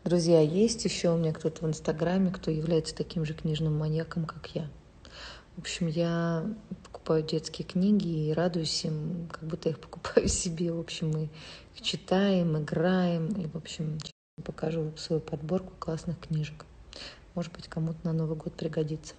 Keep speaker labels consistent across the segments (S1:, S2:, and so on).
S1: Друзья, есть еще у меня кто-то в Инстаграме, кто является таким же книжным маньяком, как я. В общем, я покупаю детские книги и радуюсь им, как будто я их покупаю себе. В общем, мы их читаем, играем. И, в общем, покажу свою подборку классных книжек. Может быть, кому-то на Новый год пригодится.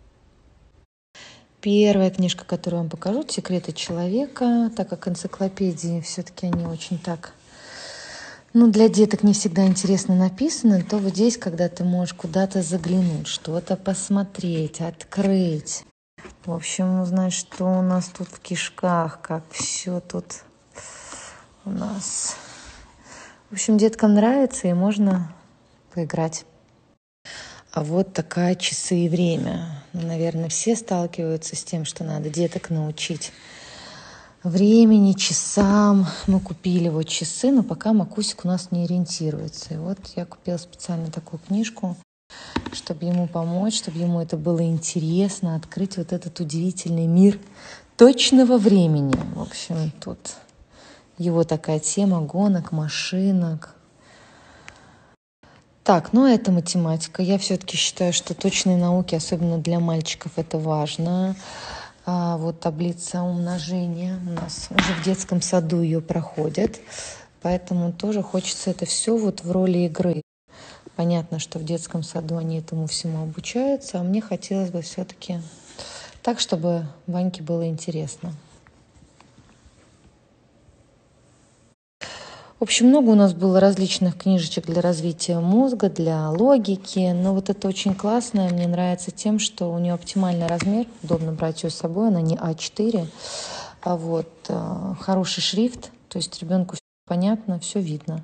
S1: Первая книжка, которую вам покажу, «Секреты человека», так как энциклопедии все-таки они очень так... для деток не всегда интересно написано, то вот здесь, когда ты можешь куда-то заглянуть, что-то посмотреть, открыть. В общем, узнать, что у нас тут в кишках, как все тут у нас. В общем, деткам нравится, и можно поиграть. А вот такая «Часы и время». Наверное, все сталкиваются с тем, что надо деток научить времени, часам. Мы купили вот часы, но пока Макусик у нас не ориентируется. И вот я купила специально такую книжку, чтобы ему помочь, чтобы ему это было интересно, открыть вот этот удивительный мир точного времени. В общем, тут его такая тема гонок, машинок. Так, это математика. Я все-таки считаю, что точные науки, особенно для мальчиков, это важно. Вот таблица умножения. У нас уже в детском саду ее проходят. Поэтому тоже хочется это все вот в роли игры. Понятно, что в детском саду они этому всему обучаются, а мне хотелось бы все-таки так, чтобы Ваньке было интересно. В общем, много у нас было различных книжечек для развития мозга, для логики. Но вот это очень классное. Мне нравится тем, что у нее оптимальный размер. Удобно брать ее с собой. Она не А4. А вот хороший шрифт. То есть ребенку все понятно, все видно.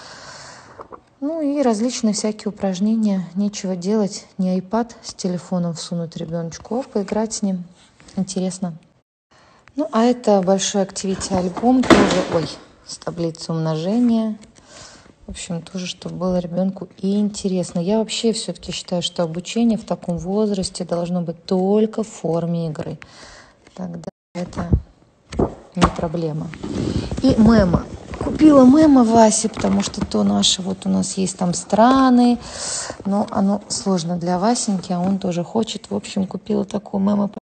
S1: И различные всякие упражнения. Нечего делать. Не iPad с телефоном всунуть ребеночку, а поиграть с ним. Интересно. А это большой активити-альбом тоже. С таблицей умножения. В общем, тоже, чтобы было ребенку и интересно. Я вообще все-таки считаю, что обучение в таком возрасте должно быть только в форме игры. Тогда это не проблема. И мемо. Купила мемо Васе, потому что то наше, вот у нас есть там страны, но оно сложно для Васеньки, а он тоже хочет. В общем, купила такое мемо.